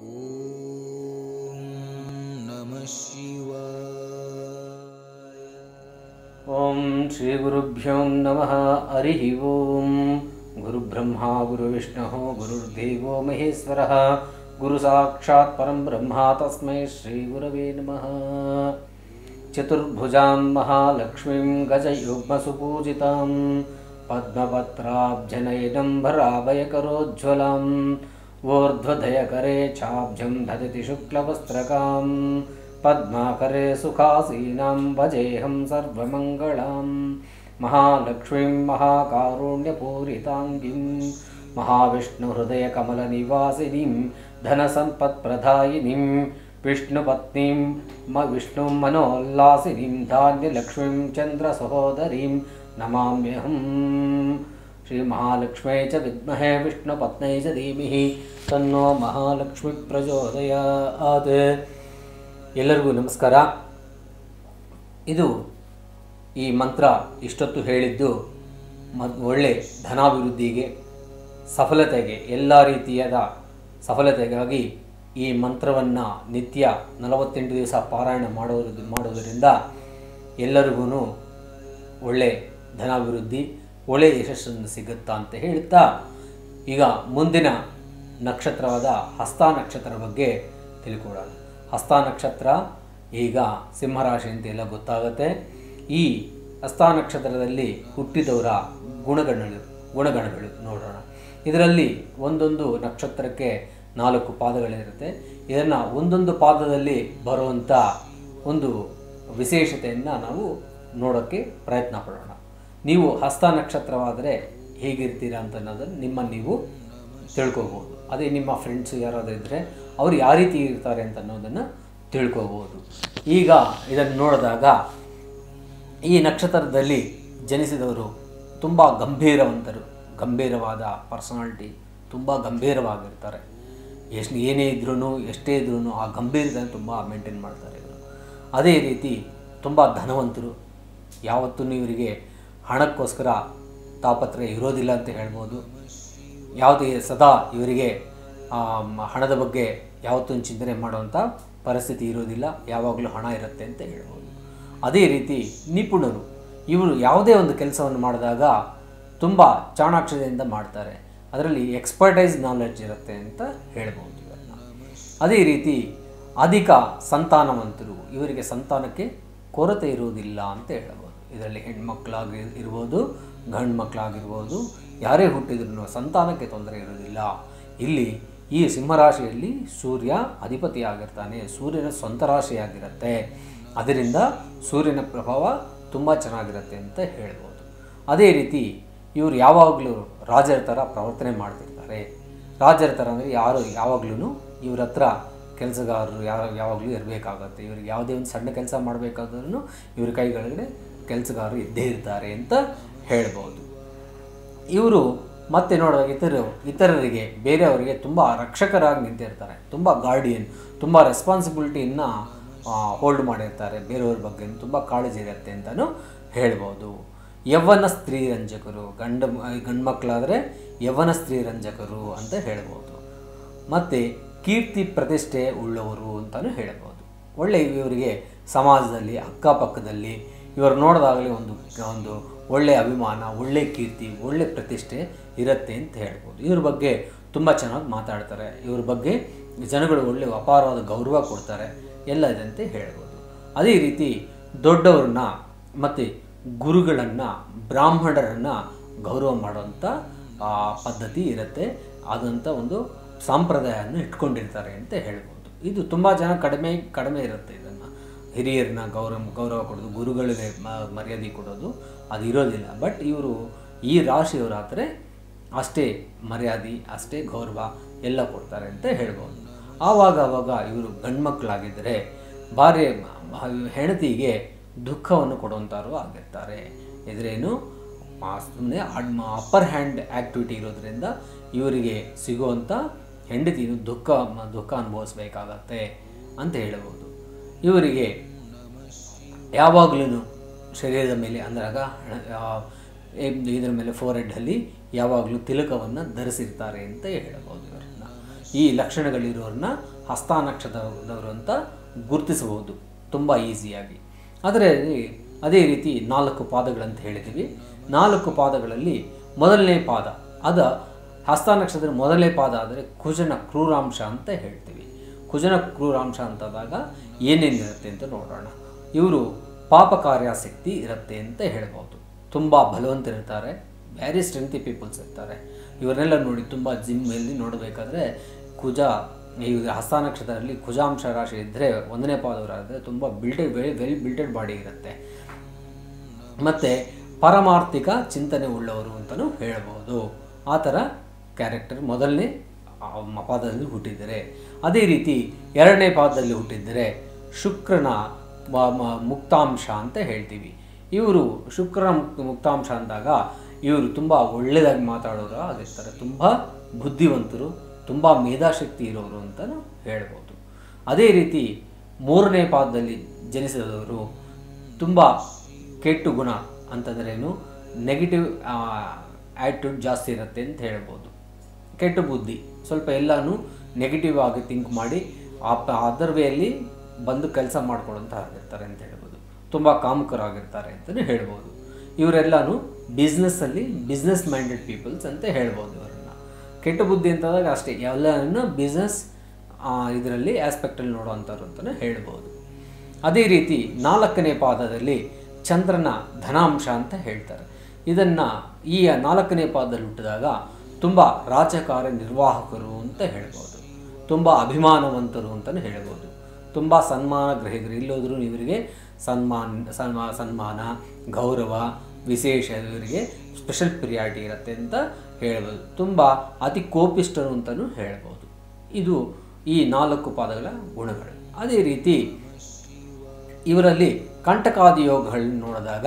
ಓಂ ನಮಃ ಶಿವಾಯ. ಓಂ ಶ್ರೀ ಗುರುಭ್ಯೋ ನಮಃ. ಹರಿ ಓಂ. ಗುರುಬ್ರಹ್ಮ ಗುರುವಿಷ್ಣುಃ ಗುರುರ್ದೇವೋ ಮಹೇಶ್ವರಃ ಗುರು ಸಾಕ್ಷಾತ್ ಪರಂ ಬ್ರಹ್ಮ ತಸ್ಮೈ ಶ್ರೀ ಗುರವೇ ನಮಃ. ಚತುರ್ಭುಜಾಂ ಮಹಾಲಕ್ಷ್ಮೀಂ ಗಜಯುಗ್ಮಸುಪೂಜಿತಾಂ ಪದ್ಮಪತ್ರಾಬ್ಜನಯನಂ ಭರಾಭಯಕರೋಜ್ವಲಾಂ ಊರ್ಧ್ವಧಯಕರೆ ಛಾಬ್ಜಂ ದದತಿ ಶುಕ್ಲವಸ್ತ್ರಕಾಂ ಪದ್ಮಾಕರೆ ಸುಖಾಸೀನಾಂ ಭಜೇಹಂ ಸರ್ವಮಂಗಳಾಂ ಮಹಾಲಕ್ಷ್ಮೀಂ ಮಹಾಕಾರುಣ್ಯಪೂರಿತಾಂಗಿಂ ಮಹಾವಿಷ್ಣುಹೃದಯಕಮಲನಿವಾಸಿನೀಂ ಧನಸಂಪತ್ಪ್ರದಾಯಿನೀಂ ವಿಷ್ಣುಪತ್ನೀಂ ವಿಷ್ಣುಂ ಮನೋಲ್ಲಾಸಿನೀಂ ಧಾನ್ಯಲಕ್ಷ್ಮೀಂ ಚಂದ್ರಸಹೋದರೀಂ ನಮಾಮ್ಯಹಂ. ಶ್ರೀ ಮಹಾಲಕ್ಷ್ಮೇ ಚ ವಿದ್ಮಹೇ ವಿಷ್ಣುಪತ್ನೇ ಚ ಧೀಮಹಿ ತನ್ನೋ ಮಹಾಲಕ್ಷ್ಮಿ ಪ್ರಚೋದಯಾತ್. ಎಲ್ಲರಿಗೂ ನಮಸ್ಕಾರ. ಇದು ಈ ಮಂತ್ರ ಇಷ್ಟೊತ್ತು ಹೇಳಿದ್ದು ಒಳ್ಳೆ ಧನಾಭಿವೃದ್ಧಿಗೆ, ಸಫಲತೆಗೆ, ಎಲ್ಲ ರೀತಿಯಾದ ಸಫಲತೆಗಾಗಿ ಈ ಮಂತ್ರವನ್ನು ನಿತ್ಯ 48 ದಿವಸ ಪಾರಾಯಣ ಮಾಡುವುದರಿಂದ ಎಲ್ಲರಿಗೂ ಒಳ್ಳೆ ಧನಾಭಿವೃದ್ಧಿ, ಒಳ್ಳೆ ಯಶಸ್ಸನ್ನು ಸಿಗುತ್ತಾ ಅಂತ ಹೇಳ್ತಾ, ಈಗ ಮುಂದಿನ ನಕ್ಷತ್ರವಾದ ಹಸ್ತ ನಕ್ಷತ್ರ ಬಗ್ಗೆ ತಿಳ್ಕೊಳ್ಳೋಣ. ಹಸ್ತ ನಕ್ಷತ್ರ ಈಗ ಸಿಂಹರಾಶಿ ಅಂತ ಎಲ್ಲ ಗೊತ್ತಾಗುತ್ತೆ. ಈ ಹಸ್ತ ನಕ್ಷತ್ರದಲ್ಲಿ ಹುಟ್ಟಿದವರ ಗುಣಗಣಗಳು ನೋಡೋಣ. ಇದರಲ್ಲಿ ಒಂದೊಂದು ನಕ್ಷತ್ರಕ್ಕೆ 4 ಪಾದಗಳಿರುತ್ತೆ. ಇದನ್ನು ಒಂದೊಂದು ಪಾದದಲ್ಲಿ ಬರುವಂಥ ಒಂದು ವಿಶೇಷತೆಯನ್ನು ನಾವು ನೋಡೋಕ್ಕೆ ಪ್ರಯತ್ನ ಪಡೋಣ. ನೀವು ಹಸ್ತ ನಕ್ಷತ್ರವಾದರೆ ಹೇಗಿರ್ತೀರಾ ಅಂತ ಅನ್ನೋದನ್ನು ನಿಮ್ಮನ್ನು ನೀವು ತಿಳ್ಕೊಬೋದು. ಅದೇ ನಿಮ್ಮ ಫ್ರೆಂಡ್ಸು ಯಾರಾದರೂ ಇದ್ದರೆ ಅವರು ಯಾವ ರೀತಿ ಇರ್ತಾರೆ ಅಂತ ಅನ್ನೋದನ್ನು ತಿಳ್ಕೊಬೋದು. ಈಗ ಇದನ್ನು ನೋಡಿದಾಗ ಈ ನಕ್ಷತ್ರದಲ್ಲಿ ಜನಿಸಿದವರು ತುಂಬ ಗಂಭೀರವಾದ ಪರ್ಸನಾಲಿಟಿ, ತುಂಬ ಗಂಭೀರವಾಗಿರ್ತಾರೆ. ಏನೇ ಇದ್ರೂ ಎಷ್ಟೇ ಇದ್ರೂ ಆ ಗಂಭೀರತೆ ತುಂಬ ಮೇಂಟೈನ್ ಮಾಡ್ತಾರೆ ಇವರು. ಅದೇ ರೀತಿ ತುಂಬ ಧನವಂತರು. ಯಾವತ್ತೂ ಇವರಿಗೆ ಹಣಕ್ಕೋಸ್ಕರ ತಾಪತ್ರೆ ಇರೋದಿಲ್ಲ ಅಂತ ಹೇಳ್ಬೋದು. ಯಾವುದೇ ಸದಾ ಇವರಿಗೆ ಹಣದ ಬಗ್ಗೆ ಯಾವತ್ತೂ ಚಿಂತನೆ ಮಾಡುವಂಥ ಪರಿಸ್ಥಿತಿ ಇರೋದಿಲ್ಲ, ಯಾವಾಗಲೂ ಹಣ ಇರುತ್ತೆ ಅಂತ ಹೇಳ್ಬೋದು. ಅದೇ ರೀತಿ ನಿಪುಣರು. ಇವರು ಯಾವುದೇ ಒಂದು ಕೆಲಸವನ್ನು ಮಾಡಿದಾಗ ತುಂಬ ಚಾಣಾಕ್ಷತೆಯಿಂದ ಮಾಡ್ತಾರೆ. ಅದರಲ್ಲಿ ಎಕ್ಸ್ಪರ್ಟೈಸ್ ನಾಲೆಡ್ಜ್ ಇರುತ್ತೆ ಅಂತ ಹೇಳ್ಬೋದು ಇವರನ್ನ. ಅದೇ ರೀತಿ ಅಧಿಕ ಸಂತಾನವಂತರು. ಇವರಿಗೆ ಸಂತಾನಕ್ಕೆ ಕೊರತೆ ಇರುವುದಿಲ್ಲ ಅಂತ ಹೇಳ್ಬೋದು. ಇದರಲ್ಲಿ ಹೆಣ್ಮಕ್ಳಾಗಿರ್ಬೋದು, ಗಂಡು ಮಕ್ಕಳಾಗಿರ್ಬೋದು, ಯಾರೇ ಹುಟ್ಟಿದ್ರೂ ಸಂತಾನಕ್ಕೆ ತೊಂದರೆ ಇರೋದಿಲ್ಲ. ಇಲ್ಲಿ ಈ ಸಿಂಹರಾಶಿಯಲ್ಲಿ ಸೂರ್ಯ ಅಧಿಪತಿಯಾಗಿರ್ತಾನೆ. ಸೂರ್ಯನ ಸ್ವಂತ ರಾಶಿಯಾಗಿರುತ್ತೆ. ಅದರಿಂದ ಸೂರ್ಯನ ಪ್ರಭಾವ ತುಂಬ ಚೆನ್ನಾಗಿರುತ್ತೆ ಅಂತ ಹೇಳ್ಬೋದು. ಅದೇ ರೀತಿ ಇವರು ಯಾವಾಗಲೂ ರಾಜರ ಥರ ಪ್ರವರ್ತನೆ ಮಾಡ್ತಿರ್ತಾರೆ. ರಾಜರ ಥರ ಅಂದರೆ ಯಾವಾಗಲೂ ಇವ್ರ ಹತ್ರ ಕೆಲಸಗಾರರು ಯಾವಾಗಲೂ ಇರಬೇಕಾಗತ್ತೆ. ಇವ್ರಿಗೆ ಯಾವುದೇ ಒಂದು ಸಣ್ಣ ಕೆಲಸ ಮಾಡಬೇಕಾದ್ರೂ ಇವ್ರ ಕೈಗಳಿಗೆ ಕೆಲಸಗಾರರು ಇದ್ದೇ ಇರ್ತಾರೆ ಅಂತ ಹೇಳ್ಬೋದು. ಇವರು ಮತ್ತೆ ನೋಡುವಾಗ ಇತರರಿಗೆ ಬೇರೆಯವರಿಗೆ ತುಂಬ ರಕ್ಷಕರಾಗಿ ನಿಂತಿರ್ತಾರೆ. ತುಂಬ ಗಾರ್ಡಿಯನ್, ತುಂಬ ರೆಸ್ಪಾನ್ಸಿಬಿಲಿಟಿಯನ್ನು ಹೋಲ್ಡ್ ಮಾಡಿರ್ತಾರೆ. ಬೇರೆಯವ್ರ ಬಗ್ಗೆ ತುಂಬ ಕಾಳಜಿ ಇರುತ್ತೆ ಅಂತಲೂ ಹೇಳ್ಬೋದು. ಯೌವನ ಸ್ತ್ರೀ ರಂಜಕರು. ಗಂಡು ಮಕ್ಕಳಾದರೆ ಯೌವನ ಸ್ತ್ರೀ ರಂಜಕರು ಅಂತ ಹೇಳ್ಬೋದು. ಮತ್ತು ಕೀರ್ತಿ ಪ್ರತಿಷ್ಠೆ ಉಳ್ಳವರು ಅಂತಲೂ ಹೇಳ್ಬೋದು. ಇವರಿಗೆ ಸಮಾಜದಲ್ಲಿ ಅಕ್ಕಪಕ್ಕದಲ್ಲಿ ಇವರು ನೋಡಿದಾಗಲೇ ಒಂದು ಒಳ್ಳೆಯ ಅಭಿಮಾನ, ಒಳ್ಳೆಯ ಕೀರ್ತಿ, ಒಳ್ಳೆಯ ಪ್ರತಿಷ್ಠೆ ಇರುತ್ತೆ ಅಂತ ಹೇಳ್ಬೋದು. ಇವ್ರ ಬಗ್ಗೆ ತುಂಬ ಚೆನ್ನಾಗಿ ಮಾತಾಡ್ತಾರೆ. ಇವ್ರ ಬಗ್ಗೆ ಜನಗಳು ಒಳ್ಳೆಯ ಅಪಾರವಾದ ಗೌರವ ಕೊಡ್ತಾರೆ. ಎಲ್ಲ ಇದೆ ಅಂತ ಹೇಳ್ಬೋದು. ಅದೇ ರೀತಿ ದೊಡ್ಡವ್ರನ್ನ ಮತ್ತು ಗುರುಗಳನ್ನು, ಬ್ರಾಹ್ಮಣರನ್ನು ಗೌರವ ಮಾಡುವಂಥ ಪದ್ಧತಿ ಇರುತ್ತೆ. ಆದಂಥ ಒಂದು ಸಂಪ್ರದಾಯವನ್ನು ಇಟ್ಕೊಂಡಿರ್ತಾರೆ ಅಂತ ಹೇಳ್ಬೋದು. ಇದು ತುಂಬ ಜನ ಕಡಿಮೆ ಇರುತ್ತೆ. ಇದನ್ನು ಹಿರಿಯರನ್ನ ಗೌರವ ಕೊಡೋದು, ಗುರುಗಳಿಗೆ ಮರ್ಯಾದೆ ಕೊಡೋದು ಅದು ಇರೋದಿಲ್ಲ. ಬಟ್ ಇವರು ಈ ರಾಶಿಯವರಾದರೆ ಅಷ್ಟೇ ಮರ್ಯಾದೆ, ಅಷ್ಟೇ ಗೌರವ ಎಲ್ಲ ಕೊಡ್ತಾರೆ ಅಂತ ಹೇಳ್ಬೋದು. ಆವಾಗ ಇವರು ಗಂಡು ಮಕ್ಕಳಾಗಿದ್ದರೆ ಹೆಂಡತಿಗೆ ದುಃಖವನ್ನು ಕೊಡುವಂಥವ್ರು ಆಗಿರ್ತಾರೆ. ಇದರೇನು ಸುಮ್ಮನೆ ಅಪ್ಪರ್ ಹ್ಯಾಂಡ್ ಆ್ಯಕ್ಟಿವಿಟಿ ಇರೋದ್ರಿಂದ ಇವರಿಗೆ ಸಿಗುವಂಥ ಹೆಂಡತಿನೂ ದುಃಖ ಅನುಭವಿಸ್ಬೇಕಾಗತ್ತೆ ಅಂತ ಹೇಳ್ಬೋದು. ಇವರಿಗೆ ಯಾವಾಗಲೂ ಶರೀರದ ಮೇಲೆ ಅಂದಾಗ ಇದರ ಮೇಲೆ ಫೋರ್ಹೆಡ್ಡಲ್ಲಿ ಯಾವಾಗಲೂ ತಿಲಕವನ್ನು ಧರಿಸಿರ್ತಾರೆ ಅಂತ ಹೇಳ್ಬೋದು. ಇವರನ್ನು ಈ ಲಕ್ಷಣಗಳಿರೋರನ್ನ ಹಸ್ತ ನಕ್ಷತ್ರದವರು ಅಂತ ಗುರುತಿಸಬಹುದು ತುಂಬ ಈಸಿಯಾಗಿ. ಅದೇ ರೀತಿ 4 ಪಾದಗಳಂತ ಹೇಳಿದ್ದೀವಿ. 4 ಪಾದಗಳಲ್ಲಿ ಮೊದಲನೇ ಪಾದ ಅದು ಹಸ್ತ ನಕ್ಷತ್ರದ ಮೊದಲನೇ ಪಾದ ಆದರೆ ಕುಜನ ಕ್ರೂರಾಂಶ ಅಂತ ಹೇಳ್ತೀವಿ. ಕುಜನ ಕ್ರೂರಾಂಶ ಅಂತಾದಾಗ ಏನೇನಿರುತ್ತೆ ಅಂತ ನೋಡೋಣ. ಇವರು ಪಾಪ ಕಾರ್ಯಾಸಕ್ತಿ ಇರುತ್ತೆ ಅಂತ ಹೇಳ್ಬೋದು. ತುಂಬ ಬಲವಂತರಿರ್ತಾರೆ, ವೆರಿ ಸ್ಟ್ರೆಂತಿ ಪೀಪಲ್ಸ್ ಇರ್ತಾರೆ. ಇವರನ್ನೆಲ್ಲ ನೋಡಿ ತುಂಬ ಜಿಮ್ಮಲ್ಲಿ ನೋಡಬೇಕಾದ್ರೆ ಕುಜ ಈ ಹಸ್ತ ನಕ್ಷತ್ರದಲ್ಲಿ ಕುಜಾಂಶ ರಾಶಿ ಇದ್ದರೆ 1ನೇ ಪಾದವರಾದರೆ ತುಂಬ ವೆರಿ ಬಿಲ್ಟೆಡ್ ಬಾಡಿ ಇರುತ್ತೆ. ಮತ್ತು ಪಾರಮಾರ್ಥಿಕ ಚಿಂತನೆ ಉಳ್ಳವರು ಅಂತಲೂ ಹೇಳ್ಬೋದು. ಆ ಥರ ಕ್ಯಾರೆಕ್ಟರ್ ಮೊದಲನೇ ಪಾದದಲ್ಲಿ ಹುಟ್ಟಿದರೆ. ಅದೇ ರೀತಿ 2ನೇ ಪಾದದಲ್ಲಿ ಹುಟ್ಟಿದರೆ ಶುಕ್ರನ ಮುಕ್ತಾಂಶ ಅಂತ ಹೇಳ್ತೀವಿ. ಇವರು ಶುಕ್ರನ ಮುಕ್ತಾಂಶ ಅಂದಾಗ ಇವರು ತುಂಬ ಒಳ್ಳೆಯದಾಗಿ ಮಾತಾಡೋರು ಆಗಿರ್ತಾರೆ, ತುಂಬ ಬುದ್ಧಿವಂತರು, ತುಂಬ ಮೇಧಾಶಕ್ತಿ ಇರೋರು ಅಂತಲೂ ಹೇಳ್ಬೋದು. ಅದೇ ರೀತಿ 3ನೇ ಪಾದದಲ್ಲಿ ಜನಿಸಿದವರು ತುಂಬ ಕೆಟ್ಟು ಗುಣ ಅಂತಂದ್ರೇನು, ನೆಗೆಟಿವ್ ಆ್ಯಟಿಟ್ಯೂಡ್ ಜಾಸ್ತಿ ಇರುತ್ತೆ ಅಂತ ಹೇಳ್ಬೋದು. ಕೆಟ್ಟ ಬುದ್ಧಿ, ಸ್ವಲ್ಪ ಎಲ್ಲನೂ ನೆಗೆಟಿವ್ ಆಗಿ ಥಿಂಕ್ ಮಾಡಿ ಅದರ್ ವೇಯಲ್ಲಿ ಬಂದು ಕೆಲಸ ಮಾಡ್ಕೊಳ್ಳೋಂಥ ಆಗಿರ್ತಾರೆ ಅಂತ ಹೇಳ್ಬೋದು. ತುಂಬ ಕಾಮುಕರಾಗಿರ್ತಾರೆ ಅಂತಲೇ ಹೇಳ್ಬೋದು. ಇವರೆಲ್ಲನೂ ಬಿಸ್ನೆಸ್ ಮೈಂಡೆಡ್ ಪೀಪಲ್ಸ್ ಅಂತ ಹೇಳ್ಬೋದು ಇವರನ್ನು. ಕೆಟ್ಟ ಬುದ್ಧಿ ಅಂತಂದಾಗ ಅಷ್ಟೇ, ಎಲ್ಲರನ್ನ ಬಿಸ್ನೆಸ್ ಇದರಲ್ಲಿ ಆಸ್ಪೆಕ್ಟಲ್ಲಿ ನೋಡುವಂಥವ್ರು ಅಂತಲೇ ಹೇಳ್ಬೋದು. ಅದೇ ರೀತಿ 4ನೇ ಪಾದದಲ್ಲಿ ಚಂದ್ರನ ಧನಾಂಶ ಅಂತ ಹೇಳ್ತಾರೆ. ಇದನ್ನು ಈ 4ನೇ ಪಾದದಲ್ಲಿ ಹುಟ್ಟಿದಾಗ ತುಂಬ ರಾಜಕಾರ್ಯ ನಿರ್ವಾಹಕರು ಅಂತ ಹೇಳ್ಬೋದು, ತುಂಬ ಅಭಿಮಾನವಂತರು ಅಂತಲೇ ಹೇಳ್ಬೋದು, ತುಂಬ ಸನ್ಮಾನ ಗ್ರಹಿಕರು. ಇಲ್ಲೋದ್ರೂ ಇವರಿಗೆ ಸನ್ಮಾನ ಗೌರವ ವಿಶೇಷ ಇವರಿಗೆ ಸ್ಪೆಷಲ್ ಪ್ರಿಯಾರಿಟಿ ಇರುತ್ತೆ ಅಂತ ಹೇಳ್ಬೋದು. ತುಂಬ ಅತಿ ಕೋಪಿಷ್ಟರು ಅಂತಲೂ ಹೇಳ್ಬೋದು. ಇದು ಈ 4 ಪಾದಗಳ ಗುಣಗಳು. ಅದೇ ರೀತಿ ಇವರಲ್ಲಿ ಕಂಟಕಾದಿ ಯೋಗಗಳನ್ನ ನೋಡಿದಾಗ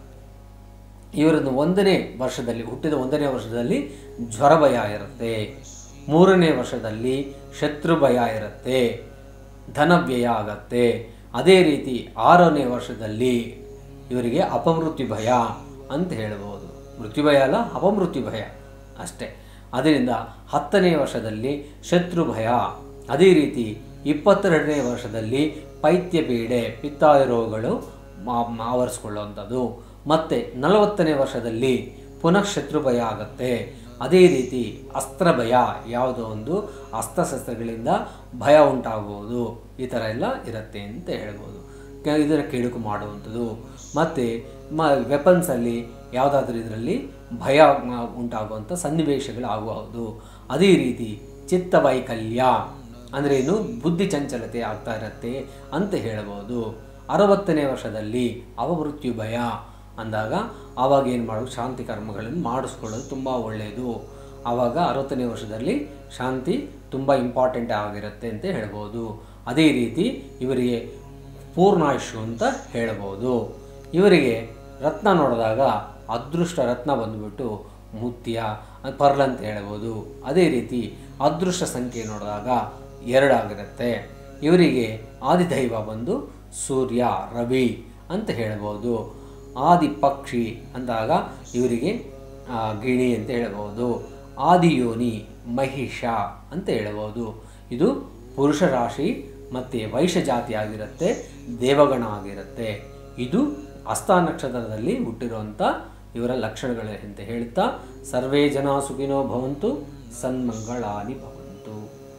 ಇವರದ್ದು 1ನೇ ವರ್ಷದಲ್ಲಿ ಹುಟ್ಟಿದ 1ನೇ ವರ್ಷದಲ್ಲಿ ಜ್ವರ ಭಯ ಇರುತ್ತೆ, 3ನೇ ವರ್ಷದಲ್ಲಿ ಶತ್ರು ಭಯ ಇರುತ್ತೆ, ಧನವ್ಯಯ ಆಗತ್ತೆ. ಅದೇ ರೀತಿ 6ನೇ ವರ್ಷದಲ್ಲಿ ಇವರಿಗೆ ಅಪಮೃತ್ಯು ಭಯ ಅಂತ ಹೇಳ್ಬೋದು. ಮೃತ್ಯು ಭಯ ಅಲ್ಲ, ಅಪಮೃತ್ಯು ಭಯ ಅಷ್ಟೇ. ಅದರಿಂದ 10ನೇ ವರ್ಷದಲ್ಲಿ ಶತ್ರು ಭಯ. ಅದೇ ರೀತಿ 22ನೇ ವರ್ಷದಲ್ಲಿ ಪೈತ್ಯ ಪೀಡೆ, ಪಿತ್ತಾದಿ ರೋಗಗಳು ಆವರಿಸ್ಕೊಳ್ಳುವಂಥದ್ದು. ಮತ್ತು 40ನೇ ವರ್ಷದಲ್ಲಿ ಪುನಃ ಶತ್ರು ಭಯ ಆಗುತ್ತೆ. ಅದೇ ರೀತಿ ಅಸ್ತ್ರ ಭಯ, ಯಾವುದೋ ಒಂದು ಅಸ್ತ್ರಶಸ್ತ್ರಗಳಿಂದ ಭಯ ಉಂಟಾಗುವುದು, ಈ ಥರ ಎಲ್ಲ ಇರುತ್ತೆ ಅಂತ ಹೇಳ್ಬೋದು. ಇದರ ಕೆಡುಕು ಮಾಡುವಂಥದ್ದು. ಮತ್ತು ವೆಪನ್ಸಲ್ಲಿ ಯಾವುದಾದ್ರೂ ಇದರಲ್ಲಿ ಭಯ ಉಂಟಾಗುವಂಥ ಸನ್ನಿವೇಶಗಳು ಆಗುವುದು. ಅದೇ ರೀತಿ ಚಿತ್ತವೈಕಲ್ಯ ಅಂದ್ರೇನು, ಬುದ್ಧಿ ಚಂಚಲತೆ ಆಗ್ತಾ ಇರುತ್ತೆ ಅಂತ ಹೇಳ್ಬೋದು. 60ನೇ ವರ್ಷದಲ್ಲಿ ಅಪಮೃತ್ಯು ಭಯ ಅಂದಾಗ ಆವಾಗ ಏನು ಮಾಡೋದು, ಶಾಂತಿ ಕರ್ಮಗಳನ್ನು ಮಾಡಿಸ್ಕೊಳ್ಳೋದು ತುಂಬ ಒಳ್ಳೆಯದು. ಆವಾಗ 60ನೇ ವರ್ಷದಲ್ಲಿ ಶಾಂತಿ ತುಂಬ ಇಂಪಾರ್ಟೆಂಟ್ ಆಗಿರುತ್ತೆ ಅಂತ ಹೇಳ್ಬೋದು. ಅದೇ ರೀತಿ ಇವರಿಗೆ ಪೂರ್ಣಾಯುಷು ಅಂತ ಹೇಳ್ಬೋದು. ಇವರಿಗೆ ರತ್ನ ನೋಡಿದಾಗ ಅದೃಷ್ಟ ರತ್ನ ಬಂದುಬಿಟ್ಟು ಮುತ್ಯ, ಪರ್ಲ್ ಅಂತ ಹೇಳ್ಬೋದು. ಅದೇ ರೀತಿ ಅದೃಷ್ಟ ಸಂಖ್ಯೆ ನೋಡಿದಾಗ 2 ಆಗಿರುತ್ತೆ. ಇವರಿಗೆ ಆದಿದೈವ ಬಂದು ಸೂರ್ಯ, ರವಿ ಅಂತ ಹೇಳ್ಬೋದು. ಆದಿ ಪಕ್ಷಿ ಅಂದಾಗ ಇವರಿಗೆ ಗಿಣಿ ಅಂತ ಹೇಳ್ಬೋದು. ಆದಿಯೋನಿ ಮಹಿಷ ಅಂತ ಹೇಳ್ಬೋದು. ಇದು ಪುರುಷ ರಾಶಿ ಮತ್ತು ವೈಶ್ಯ ಜಾತಿ ಆಗಿರುತ್ತೆ, ದೇವಗಣ ಆಗಿರುತ್ತೆ. ಇದು ಹಸ್ತ ನಕ್ಷತ್ರದಲ್ಲಿ ಹುಟ್ಟಿರುವಂಥ ಇವರ ಲಕ್ಷಣಗಳು ಅಂತ ಹೇಳ್ತಾ, ಸರ್ವೇ ಜನ ಸುಖಿನೋ ಭವಂತು, ಸನ್ಮಂಗಳಾನಿ ಭವಂತು.